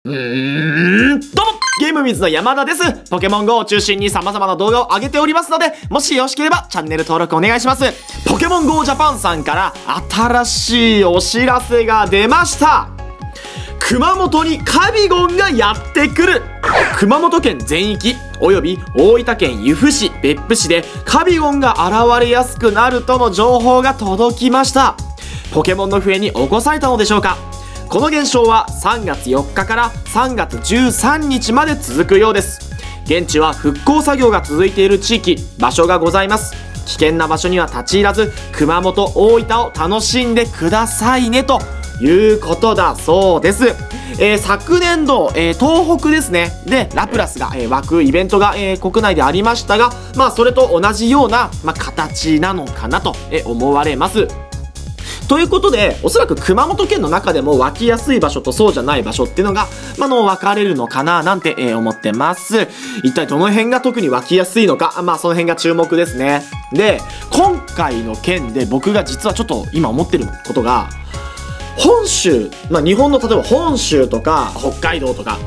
どうもゲームミズの山田です。ポケモン GO を中心に様々な動画を上げておりますので、もしよろしければチャンネル登録お願いします。ポケモン GO ジャパンさんから新しいお知らせが出ました。熊本にカビゴンがやってくる。熊本県全域および大分県由布市、別府市でカビゴンが現れやすくなるとの情報が届きました。ポケモンの笛に起こされたのでしょうか。この現象は3月4日から3月13日まで続くようです。現地は復興作業が続いている地域、場所がございます。危険な場所には立ち入らず、熊本、大分を楽しんでくださいねということだそうです。昨年度、東北ですね。で、ラプラスが、湧くイベントが、国内でありましたが、それと同じような、形なのかなと、思われます。ということで、おそらく熊本県の中でも湧きやすい場所とそうじゃない場所っていうのが、分かれるのかななんて、思ってます。一体どの辺が特に湧きやすいのか、その辺が注目ですね。で、今回の件で僕が実はちょっと今思ってることが、本州、日本の例えば本州とか北海道とか、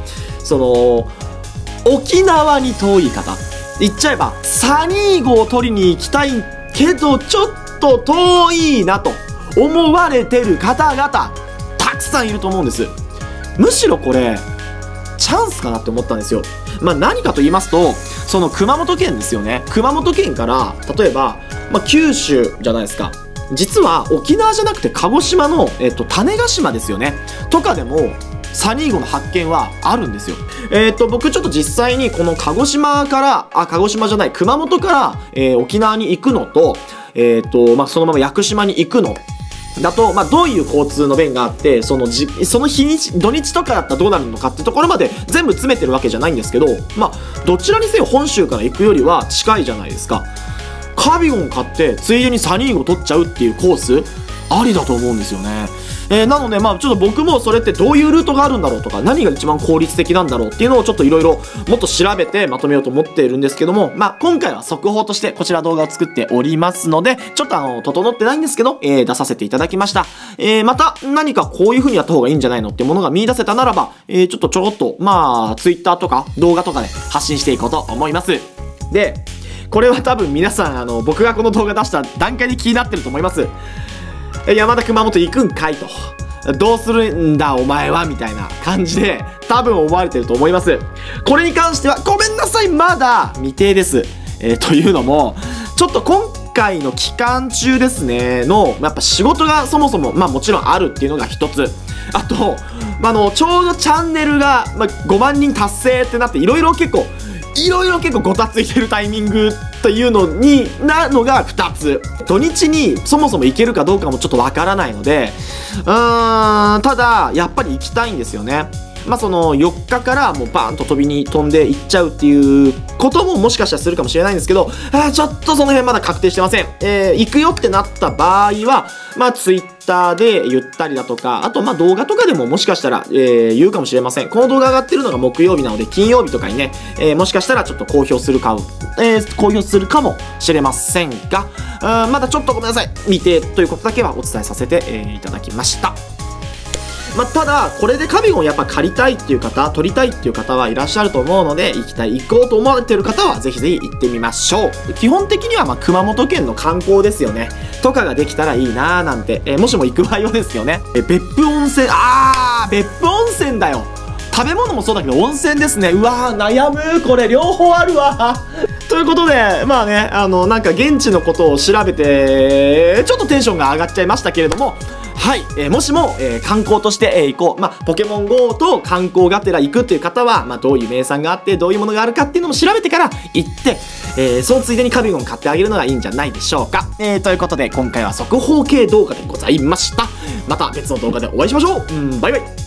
沖縄に遠い方、言っちゃえばサニー号を取りに行きたいけどちょっと遠いなと思われてる方々たくさんいると思うんです。むしろこれチャンスかなって思ったんですよ。何かと言いますと、その熊本県ですよね。熊本県から例えば、九州じゃないですか。実は沖縄じゃなくて鹿児島の、種子島ですよねとかでもサニー号の発見はあるんですよ。僕ちょっと実際にこの鹿児島から熊本から、沖縄に行くのとそのまま屋久島に行くのだと、どういう交通の便があって、その日にち、土日とかだったらどうなるのかってところまで全部詰めてるわけじゃないんですけど、どちらにせよ本州から行くよりは近いじゃないですか。カビゴン買って、ついでにサニー号取っちゃうっていうコース、ありだと思うんですよね。なので、ちょっと僕もそれってどういうルートがあるんだろうとか、何が一番効率的なんだろうっていうのをちょっといろいろもっと調べてまとめようと思っているんですけども、今回は速報としてこちら動画を作っておりますので、ちょっと整ってないんですけど、出させていただきました。また何かこういう風にやった方がいいんじゃないのってものが見出せたならば、ちょろっと、Twitter とか動画とかで発信していこうと思います。で、これは多分皆さん、僕がこの動画出した段階で気になってると思います。山田熊本行くんかいと。どうするんだお前はみたいな感じで多分思われてると思います。これに関してはごめんなさい、まだ未定です。というのも、ちょっと今回の期間中ですねの、やっぱ仕事がそもそも、もちろんあるっていうのが一つ。あと、ちょうどチャンネルが、5万人達成ってなっていろいろ結構ごたついてるタイミングというのなのが2つ。土日にそもそも行けるかどうかもちょっとわからないので、ただ、やっぱり行きたいんですよね。その4日からもうバーンと飛んで行っちゃうっていうことももしかしたらするかもしれないんですけど、ちょっとその辺まだ確定してません。行くよってなった場合は、Twitter で言ったりだとか、あと動画とかでももしかしたら、言うかもしれません。この動画上がってるのが木曜日なので、金曜日とかにね、もしかしたらちょっと公表するかもしれませんが、まだちょっとごめんなさい。未定ということだけはお伝えさせて、いただきました。ただ、これでカビゴンやっぱ借りたいっていう方、取りたいっていう方はいらっしゃると思うので、行こうと思われてる方はぜひぜひ行ってみましょう。基本的には熊本県の観光ですよね。とかができたらいいなーなんて、もしも行く場合はですよね。別府温泉、別府温泉だよ。食べ物もそうだけど温泉ですね。うわー、悩む。これ両方あるわ。ということで、なんか現地のことを調べて、ちょっとテンションが上がっちゃいましたけれども、はい、もしも、観光として、行こう。ポケモン GO と観光がてら行くっていう方は、どういう名産があって、どういうものがあるかっていうのも調べてから行って、そのついでにカビゴン買ってあげるのがいいんじゃないでしょうか。ということで、今回は速報系動画でございました。また別の動画でお会いしましょう。バイバイ。